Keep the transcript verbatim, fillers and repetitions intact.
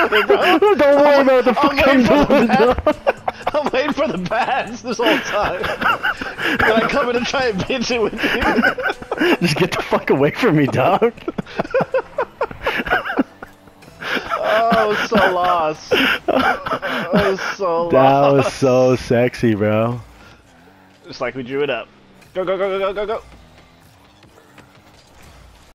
doing, bro? Don't worry I'm, about the I'm fuck I'm doing, bro. I'm waiting for the bats this whole time. Then I come in and try and bitch it with you. Just get the fuck away from me, dog. Oh, I was so lost. I was so That lost. was so sexy, bro. Just like we drew it up. Go, go, go, go, go, go, go.